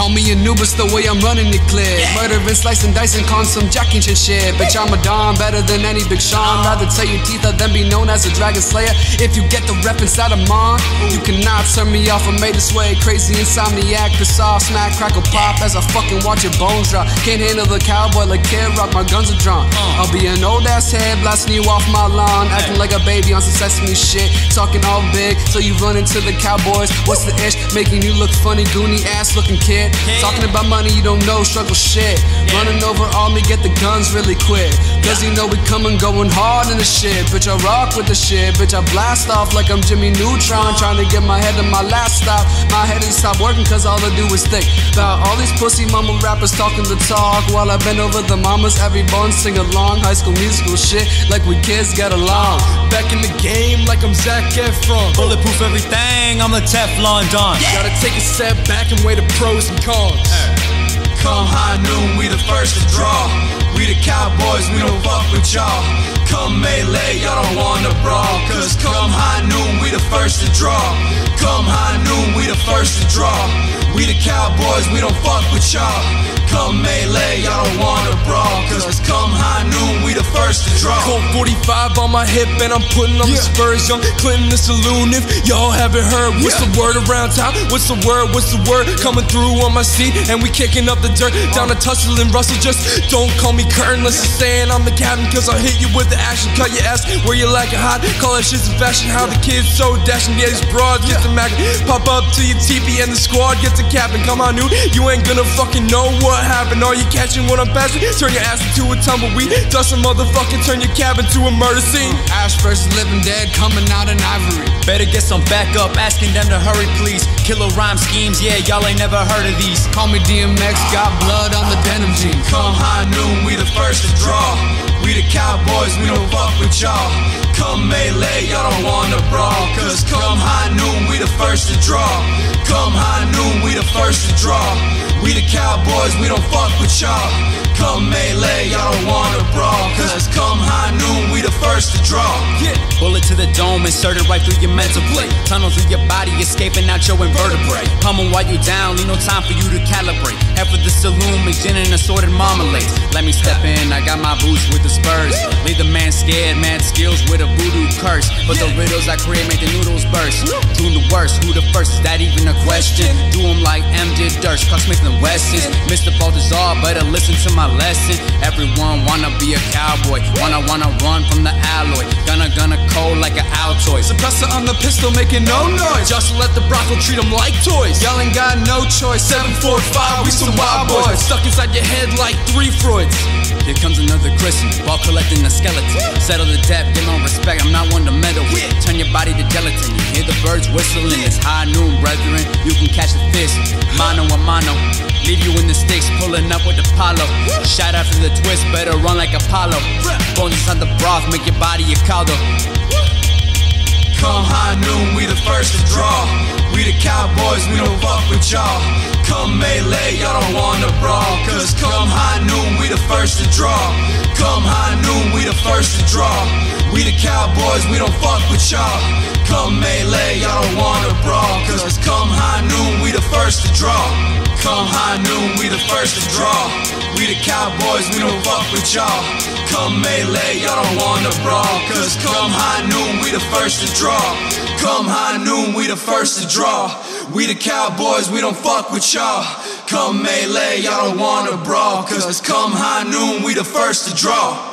Call me Anubis, the way I'm running it clear. Murdering, slicing, dicing, calling some Jack and shit. Bitch, I'm a Don, better than any Big Sean. Rather tell your teeth than be known as a Dragon Slayer. If you get the reference out of mine, you cannot turn me off. I made this way, crazy insomniac. Piss off, smack, crackle, pop as I fucking watch your bones drop. Can't handle the cowboy like Kid Rock, my guns are drawn. I'll be an old ass head, blasting you off my lawn. Acting like a baby on some Sesame shit. Talking all big, so you run into the Cowboys. What's the ish? Making you look funny, goony ass looking kid. Talking about money, you don't know, struggle shit. Running over all me, get the guns really quick. Cause you know we coming, going hard in the shit. Bitch, I rock with the shit. Bitch, I blast off like I'm Jimmy Neutron. Trying to get my head to my last stop. My head is stop working cause all I do is think about all these pussy mama rappers talking the talk. While I bend over the mamas, everyone sing along. High School Musical shit, like we kids get along. Back in the game like I'm Zac Efron. Bulletproof everything, I'm the Teflon Don. Gotta take a step back and weigh the pros and cons. Come high noon, we the first to draw. We the Cowboys, we don't fuck with y'all. Come melee, y'all don't wanna brawl. Cause come high noon, we the first to draw. Come high noon, we the first to draw. We the Cowboys, we don't fuck with y'all. Come melee, y'all don't wanna brawl. Cause come high noon, we the first to draw. Colt 45 on my hip and I'm putting on the Spurs. Young Clinton the saloon, if y'all haven't heard. What's the word around town? What's the word? What's the word? Coming through on my seat and we kicking up the dirt. Down to Tussle and Russell, just don't call me Curtin. Unless you're saying I'm the captain, cause I'll hit you with the action. Cut your ass where you like it hot. Call that shit some fashion. How the kids so dashing. Yeah, these broads get the Mac. Pop up to your teepee and the squad gets a cap. And come on, dude, you ain't gonna fucking know what happened. Are you catching what I'm passing? Turn your ass into a tumbleweed. Dust a motherfucking, turn your cabin to a murder scene. Ash versus Living Dead coming out in Ivory. Better get some backup, asking them to hurry please. Killer rhyme schemes, yeah, y'all ain't never heard of these. Call me DMX, got blood on the denim jeans. Come high noon, we the first to draw. We the Cowboys, we don't fuck with y'all. Come melee, y'all don't wanna brawl. Cause come high noon, we the first to draw. Come high noon, we the first to draw. We the Cowboys, we don't fuck with y'all. Come melee, y'all don't wanna brawl. Cause come high noon, we the first to draw. Bullet to the dome, inserted right through your mental plate. Tunnel through your body, escaping out your invertebrate. Pummel while you down, leave no time for you to calibrate. Head for the saloon, mix gin and assorted marmalades. Let me step in, I got my boots with the Spurs. Leave the man scared, mad skills with a voodoo curse. But the riddles I create make the noodles burst. Doing the worst, who the first, is that even a question? Do them like MJ Durst, Clark Smith and Wesson. Mr. Baltazar, better listen to my lesson. Everyone wanna be a cowboy, wanna run from the alloy. Gonna cold like an Altoid. Suppressor on the pistol making no noise. Just let the brothel treat them like toys. Y'all ain't got no choice. 745, we some wild boys. Stuck inside your head like 3 Freuds. Here comes another Christmas, ball collecting the skeleton. Settle the debt, give no respect, I'm not one to meddle with. Turn your body to gelatin, you hear the birds whistling. It's high noon, brethren, you can catch the fist. Mano a mano, leave you in the sticks, pulling up with Apollo. Shot after the twist, better run like Apollo. Bones inside the broth, make your body a caldo. Come high noon, we the first to draw. We the Cowboys, we don't fuck with y'all. Come melee, y'all don't wanna brawl. Cause come high noon, we the first to draw. Come high noon, we the first to draw. We the Cowboys, we don't fuck with y'all. Come melee, y'all don't wanna brawl. Cause come high noon, we the first to draw. Come high noon, we the first to draw. We the Cowboys, we don't fuck with y'all. Come melee, y'all don't wanna brawl. Cause come high noon, we the first to draw. Come high noon, we the first to draw. We the Cowboys, we don't fuck with y'all. Come melee, y'all don't wanna brawl. Cause come high noon, we the first to draw.